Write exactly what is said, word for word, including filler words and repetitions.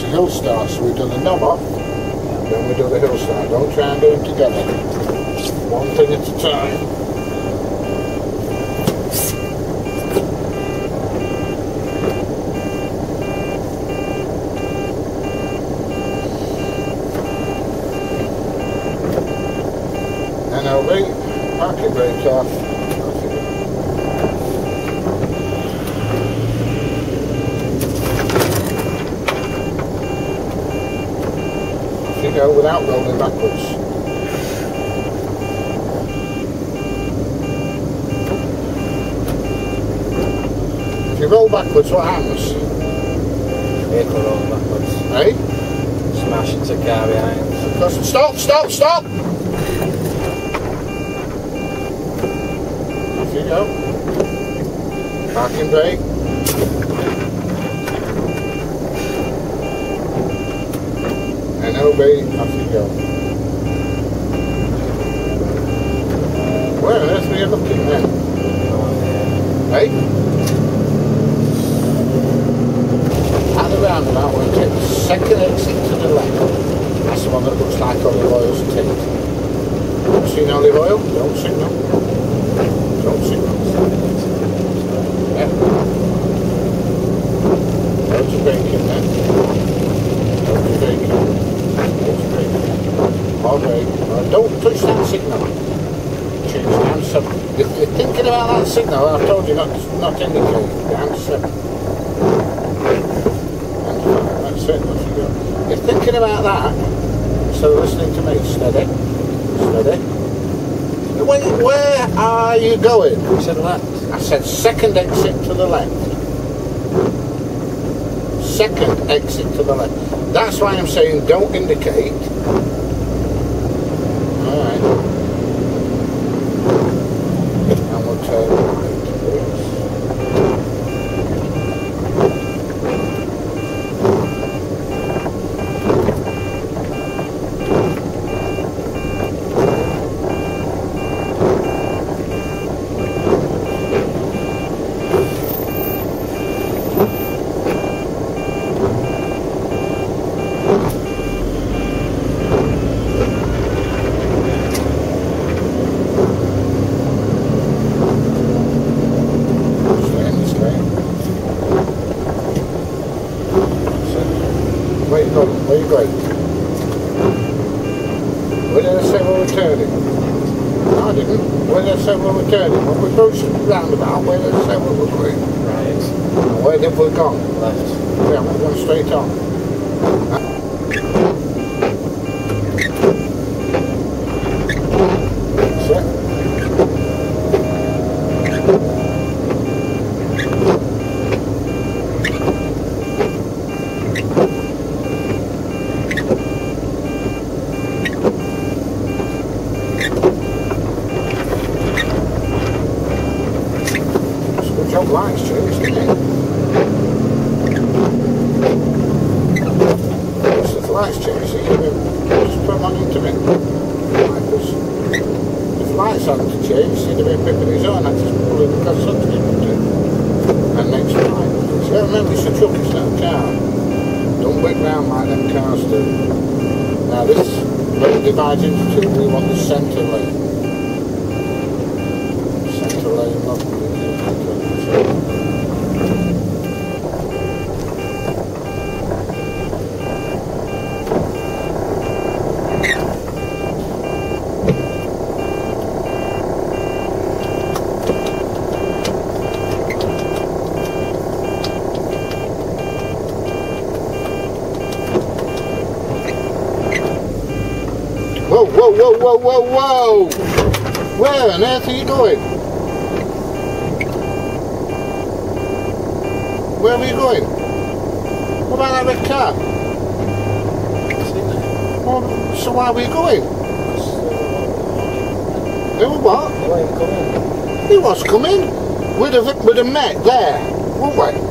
it's a hill start, so we've done the knob off, then we do the hill start. Don't try and do them together. One thing at a time. N L B, parking brake off. Off you go without rolling backwards. If you roll backwards, what happens? Vehicle rolling backwards. Eh? Smash into car behind. Stop, stop, stop! Off you go. Parking brake. N L B, off you go. Where on earth were you looking then? Hey? At the roundabout, we'll take the second exit to the left. That's the one that looks like olive oil's tint. Don't see no olive oil? Don't signal. Don't signal. Yeah. Loads of braking then. Loads of braking. Loads of braking. More brake. Well, don't touch that signal. Change the answer. If you're thinking about that signal, I've told you not not to indicate. The answer. That's it. That's you go. You're thinking about that, so listening to me. Steady. Steady. Where, where are you going? You said left. I said second exit to the left. Second exit to the left. That's why I'm saying don't indicate. Alright. And we'll turn right, please. Where you going? Where you going? Where did I say we were turning? No, I didn't. Where did I say we were turning? When we approached the roundabout, where did I say we were going? Right. And where have we gone? Left. Yeah, we're going straight on. That's it. Job lights changed, didn't it? So the lights changed, you can just put them on intermittent. Because if the lights hadn't changed, he'd have been pipping his own, I just pull in the gas up to him and next time. So remember, it's a truck, it's not a car. Don't whip round like them cars do. Now this road divides into two, we want the centre lane. Centre lane, not the Whoa, whoa, whoa, whoa, whoa, whoa! Where on earth are you going? Where are you going? What about that red car? Well, so why were you going? Who what? He wasn't coming. He was coming. We'd have, we'd have met there, wouldn't we?